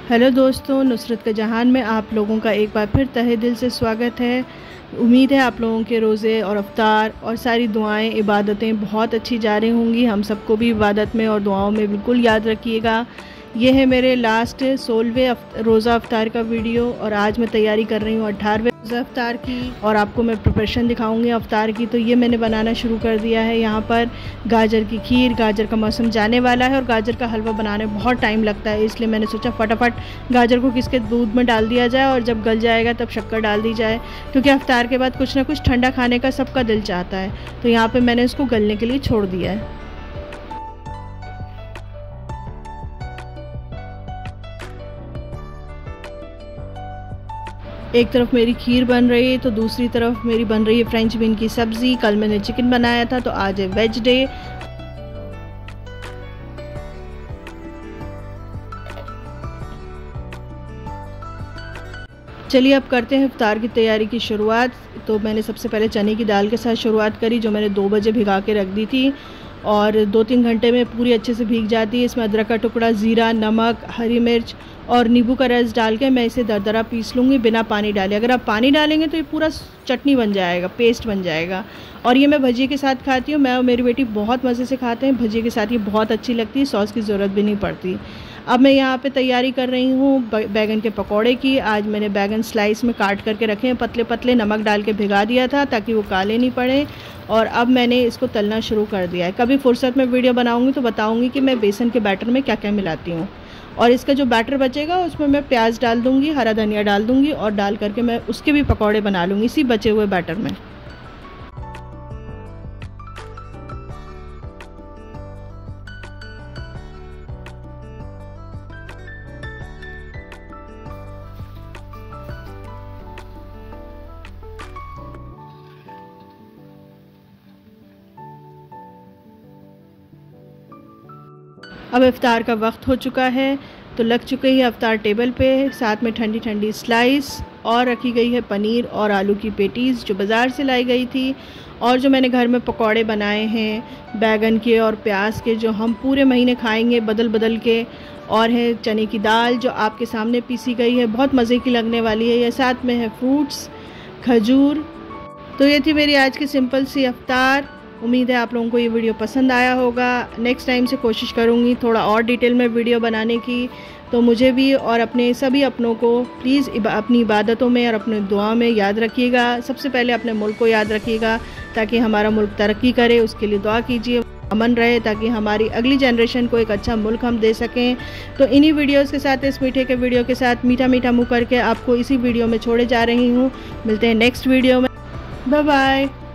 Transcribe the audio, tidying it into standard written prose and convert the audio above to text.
Hello दोस्तों, नुसरत का जहान में आप लोगों का एक बार फिर तहे दिल से स्वागत है। उम्मीद है आप लोगों के रोज़े और अफ्तार और सारी दुआएं इबादतें बहुत अच्छी जा रही होंगी। हम सबको भी इबादत में और दुआओं में बिल्कुल याद रखिएगा। ये है मेरे लास्ट 16वें रोज़ा अफ्तार का वीडियो और आज मैं तैयारी कर रही हूँ 18वें रोज़ा अफ्तार की और आपको मैं प्रिपरेशन दिखाऊंगी अफ्तार की। तो ये मैंने बनाना शुरू कर दिया है। यहाँ पर गाजर की खीर, गाजर का मौसम जाने वाला है और गाजर का हलवा बनाने में बहुत टाइम लगता है, इसलिए मैंने सोचा फटाफट गाजर को किसके दूध में डाल दिया जाए और जब गल जाएगा तब शक्कर डाल दी जाए, क्योंकि अफ्तार के बाद कुछ ना कुछ ठंडा खाने का सबका दिल चाहता है। तो यहाँ पर मैंने इसको गलने के लिए छोड़ दिया है। एक तरफ मेरी खीर बन रही है तो दूसरी तरफ मेरी बन रही है फ्रेंच बीन की सब्ज़ी। कल मैंने चिकन बनाया था तो आज है वेज डे। चलिए अब करते हैं इफ्तार की तैयारी की शुरुआत। तो मैंने सबसे पहले चने की दाल के साथ शुरुआत करी, जो मैंने 2 बजे भिगा के रख दी थी और 2-3 घंटे में पूरी अच्छे से भीग जाती है। इसमें अदरक का टुकड़ा, ज़ीरा, नमक, हरी मिर्च और नींबू का रस डाल के मैं इसे दरदरा पीस लूँगी बिना पानी डाले। अगर आप पानी डालेंगे तो ये पूरा चटनी बन जाएगा, पेस्ट बन जाएगा। और ये मैं भजिए के साथ खाती हूँ। मैं और मेरी बेटी बहुत मज़े से खाते हैं भजिए के साथ, ये बहुत अच्छी लगती है, सॉस की ज़रूरत भी नहीं पड़ती। अब मैं यहाँ पे तैयारी कर रही हूँ बैगन के पकौड़े की। आज मैंने बैगन स्लाइस में काट करके रखे हैं पतले पतले, नमक डाल के भिगा दिया था ताकि वो काले नहीं पड़े और अब मैंने इसको तलना शुरू कर दिया है। कभी फुर्सत में वीडियो बनाऊँगी तो बताऊँगी कि मैं बेसन के बैटर में क्या क्या मिलाती हूँ। और इसका जो बैटर बचेगा उसमें मैं प्याज डाल दूँगी, हरा धनिया डाल दूँगी और डाल करके मैं उसके भी पकौड़े बना लूँगी इसी बचे हुए बैटर में। अब इफ्तार का वक्त हो चुका है तो लग चुके हैं अफ्तार टेबल पे, साथ में ठंडी ठंडी स्लाइस और रखी गई है पनीर और आलू की पेटीज़ जो बाज़ार से लाई गई थी। और जो मैंने घर में पकौड़े बनाए हैं बैगन के और प्याज के, जो हम पूरे महीने खाएंगे बदल बदल के। और है चने की दाल जो आपके सामने पीसी गई है, बहुत मज़े की लगने वाली है। ये साथ में है फ्रूट्स, खजूर। तो ये थी मेरी आज की सिंपल सी अफ्तार। उम्मीद है आप लोगों को ये वीडियो पसंद आया होगा। नेक्स्ट टाइम से कोशिश करूँगी थोड़ा और डिटेल में वीडियो बनाने की। तो मुझे भी और अपने सभी अपनों को प्लीज़ अपनी इबादतों में और अपने दुआ में याद रखिएगा। सबसे पहले अपने मुल्क को याद रखिएगा ताकि हमारा मुल्क तरक्की करे, उसके लिए दुआ कीजिए, अमन रहे ताकि हमारी अगली जनरेशन को एक अच्छा मुल्क हम दे सकें। तो इन्हीं वीडियोस के साथ, इस मीठे के वीडियो के साथ मीठा मीठा मुँह करके आपको इसी वीडियो में छोड़े जा रही हूँ। मिलते हैं नेक्स्ट वीडियो में। Bye bye.